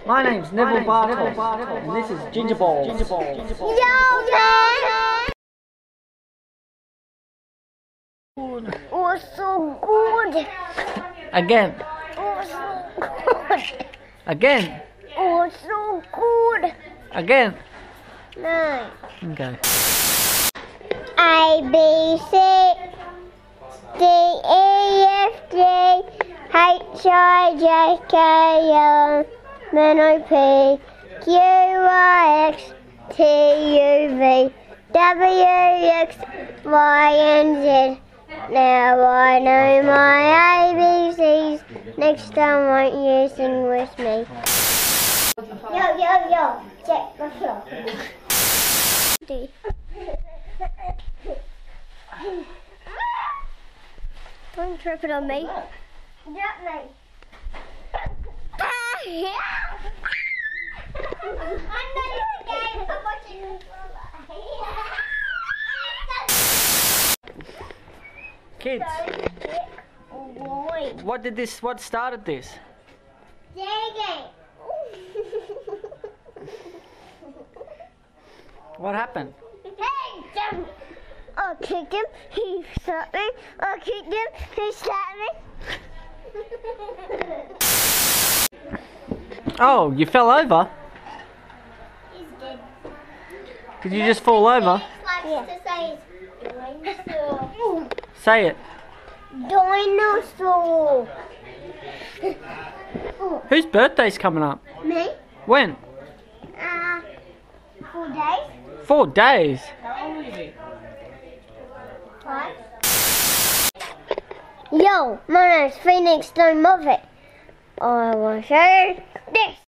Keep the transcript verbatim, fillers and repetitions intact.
My name's Neville Bartos, and this is Ginger Balls. Ginger Balls. Ginger Balls. Oh, so good. Again. Oh, so good. Again. Oh, so good. Again. No. Okay. A, B, C, D, E, F, G, H, I, J, K, L, M, N, O, P, Q, R, X, T, U, V, W, X, Y, and Z. Now I know my A B Cs. Next time, won't you sing with me? Yo, yo, yo, check the floor. Don't trip it on me. Drop me. I'm not in the game. I'm watching. Kids, Oh boy. what did this? What started this? Digging. What happened? Hey, jump. I kicked him. He slapped me. I kicked him. He slapped me. Oh, you fell over? He's dead. Did you just fall over? Yeah. Dinosaur. Say it. Dinosaur. Whose birthday's coming up? Me? When? Uh, four days. Four days. What? Yo, my name's Phoenix. Don't move it. I want to show you this.